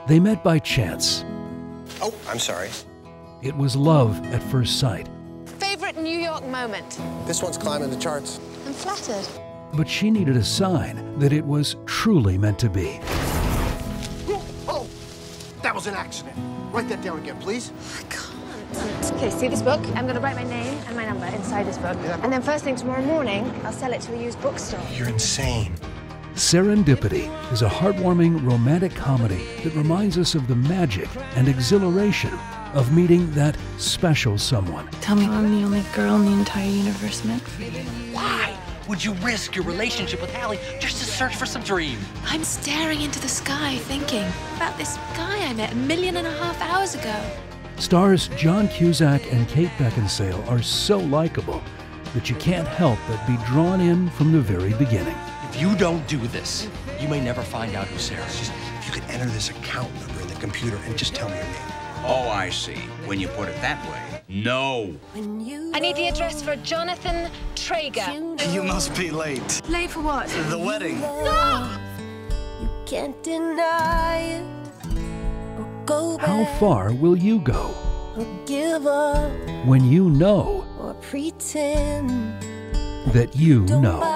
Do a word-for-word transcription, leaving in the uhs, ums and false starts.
They met by chance. Oh, I'm sorry. It was love at first sight. Favorite New York moment? This one's climbing the charts. I'm flattered. But she needed a sign that it was truly meant to be. Oh, that was an accident. Write that down again, please. I can't. Okay, see this book? I'm going to write my name and my number inside this book. Yeah. And then first thing tomorrow morning, I'll sell it to a used bookstore. You're insane. Serendipity is a heartwarming romantic comedy that reminds us of the magic and exhilaration of meeting that special someone. Tell me I'm the only girl in the entire universe meant for you. Why would you risk your relationship with Hallie just to search for some dream? I'm staring into the sky thinking about this guy I met a million and a half hours ago. Stars John Cusack and Kate Beckinsale are so likable that you can't help but be drawn in from the very beginning. If you don't do this, you may never find out who Sarah is. If you could enter this account number in the computer and just tell me your name. Oh, I see. When you put it that way. No. I need the address for Jonathan Traeger. You must be late. Late for what? The wedding. You can't deny it or go back How far will you go or give up when you know or pretend that you don't know?